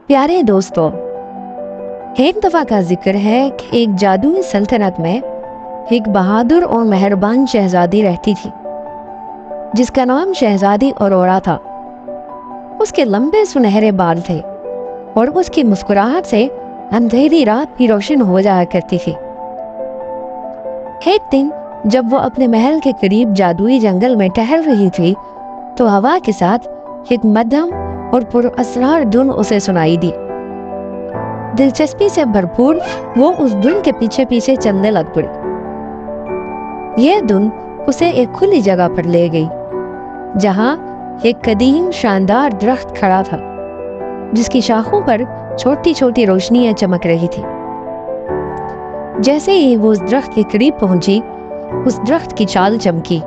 پیارے دوستو، ایک دفعہ کا ذکر ہے کہ ایک جادوئی سلطنت میں ایک بہادر اور مہربان شہزادی رہتی تھی جس کا نام شہزادی اورورا تھا۔ اس کے لمبے سنہرے بال تھے اور اس کی مسکراہٹ سے اندھیری رات بھی روشن ہو جایا کرتی تھی۔ ایک دن جب وہ اپنے محل کے قریب جادوئی جنگل میں ٹہل رہی تھی تو ہوا کے ساتھ ایک مدھم اور پر اسرار دھن اسے سنائی دی۔ دلچسپی سے بھرپور وہ اس دھن کے پیچھے پیچھے چلنے لگ پڑی۔ یہ دھن اسے ایک کھلی جگہ پر لے گئی جہاں ایک قدیم شاندار درخت کھڑا تھا جس کی شاخوں پر چھوٹی چھوٹی روشنیاں چمک رہی تھی۔ جیسے ہی وہ اس درخت کے قریب پہنچی، اس درخت کی چال چمکی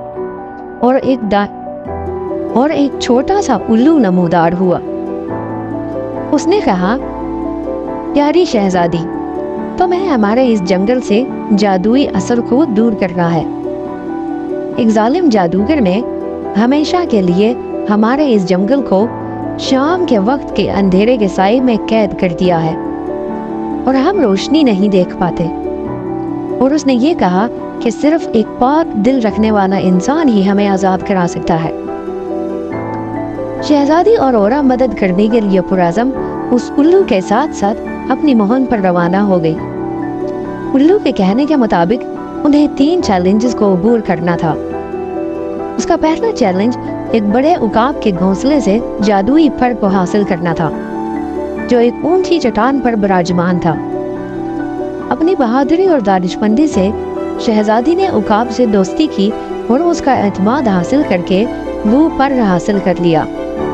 اور ایک چھوٹا سا الو نمودار ہوا۔ اس نے کہا، پیاری شہزادی، تمہیں ہمارے اس جنگل سے جادوئی اثر کو دور کرنا ہے۔ ایک ظالم جادوگر نے ہمیشہ کے لیے ہمارے اس جنگل کو شام کے وقت کے اندھیرے کے سائے میں قید کر دیا ہے اور ہم روشنی نہیں دیکھ پاتے۔ اور اس نے یہ کہا کہ صرف ایک پاک دل رکھنے والا انسان ہی ہمیں آزاد کرا سکتا ہے۔ شہزادی اورورا مدد کرنے کے لیے پرعزم اس الو کے ساتھ ساتھ اپنی مہم پر روانہ ہو گئی۔ الو کے کہنے کے مطابق انہیں 3 چیلنجز کو عبور کرنا تھا۔ اس کا پہلا چیلنج ایک بڑے عقاب کے گھونسلے سے جادوئی پھڑ کو حاصل کرنا تھا جو ایک اونچی چٹان پر براجمان تھا۔ اپنی بہادری اور دانشمندی سے شہزادی نے عقاب سے دوستی کی اور اس کا اعتماد حاصل کر کے وہ پر حاصل کر لیا۔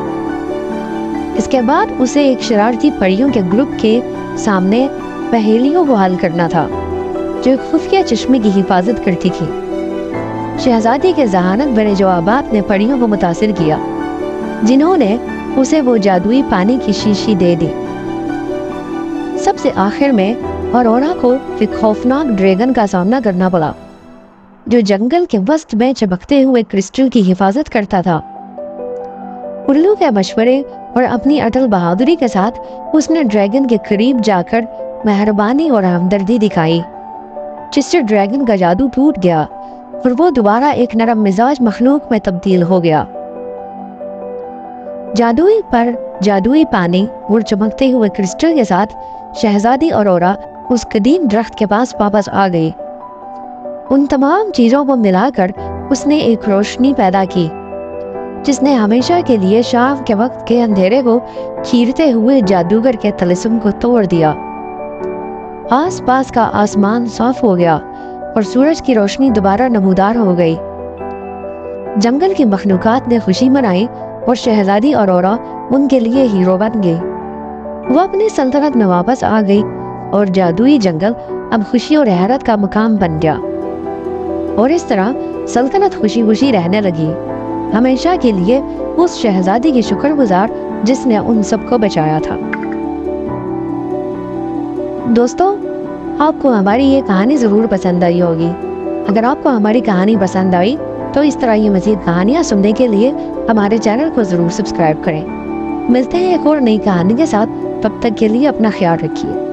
اس کے بعد اسے ایک شرارتی پریوں کے گروپ کے سامنے پہیلیوں کو حل کرنا تھا جو ایک خفیہ چشمے کی حفاظت کرتی تھی۔ شہزادی کے ذہانت بھرے جوابات نے پریوں کو متاثر کیا جنہوں نے اسے وہ جادوئی پانی کی شیشی دے دی۔ سب سے آخر میں اورورا کو ایک خوفناک ڈریگن کا سامنا کرنا پڑا جو جنگل کے وسط میں چمکتے ہوئے کرسٹل کی حفاظت کرتا تھا۔ الو کے مشورے اور اپنی اٹل بہادری کے ساتھ اس نے ڈریگن کے قریب جا کر مہربانی اور ہمدردی دکھائی جس سے ڈریگن کا جادو ٹوٹ گیا اور وہ دوبارہ ایک نرم مزاج مخلوق میں تبدیل ہو گیا۔ جادوئی پر، جادوئی پانی اور چمکتے ہوئے کرسٹل کے ساتھ شہزادی اورورا اس قدیم درخت کے پاس واپس آ گئی۔ ان تمام چیزوں کو ملا کر اس نے ایک روشنی پیدا کی جس نے ہمیشہ کے لیے شام کے وقت کے اندھیرے کو چیرتے ہوئے جادوگر کے طلسم کو توڑ دیا۔ آس پاس کا آسمان صاف ہو گیا اور سورج کی روشنی دوبارہ نمودار ہو گئی۔ جنگل کی مخلوقات نے خوشی منائی اور شہزادی اورورا ان کے لیے ہیرو بن گئی۔ وہ اپنی سلطنت میں واپس آ گئی اور جادوئی جنگل اب خوشی اور حیرت کا مقام بن گیا، اور اس طرح سلطنت خوشی خوشی رہنے لگی، ہمیشہ کے لیے اس شہزادی کی شکر گزار جس نے ان سب کو بچایا تھا۔ دوستو، آپ کو ہماری یہ کہانی ضرور پسند آئی ہوگی۔ اگر آپ کو ہماری کہانی پسند آئی تو اس طرح یہ مزید کہانیاں سننے کے لیے ہمارے چینل کو ضرور سبسکرائب کریں۔ ملتے ہیں ایک اور نئی کہانی کے ساتھ، تب تک کے لیے اپنا خیال رکھیے۔